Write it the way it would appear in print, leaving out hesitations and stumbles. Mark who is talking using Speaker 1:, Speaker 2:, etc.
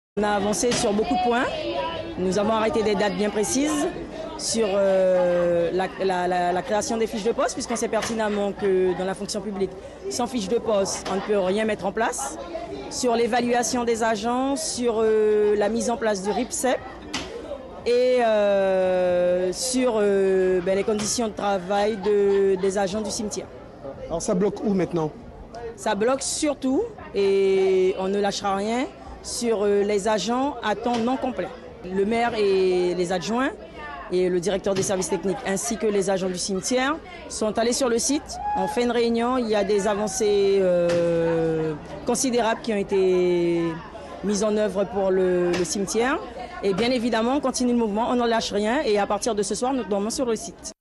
Speaker 1: On a avancé sur beaucoup de points. Nous avons arrêté des dates bien précises sur la création des fiches de poste, puisqu'on sait pertinemment que dans la fonction publique, sans fiche de poste, on ne peut rien mettre en place. Sur l'évaluation des agents, sur la mise en place du RIPSEP et sur les conditions de travail des agents du cimetière.
Speaker 2: Alors ça bloque où maintenant?
Speaker 1: Ça bloque surtout, et on ne lâchera rien, sur les agents à temps non complet. Le maire et les adjoints et le directeur des services techniques ainsi que les agents du cimetière sont allés sur le site. On fait une réunion, il y a des avancées considérables qui ont été mises en œuvre pour le cimetière. Et bien évidemment, on continue le mouvement, on ne lâche rien et à partir de ce soir, nous dormons sur le site.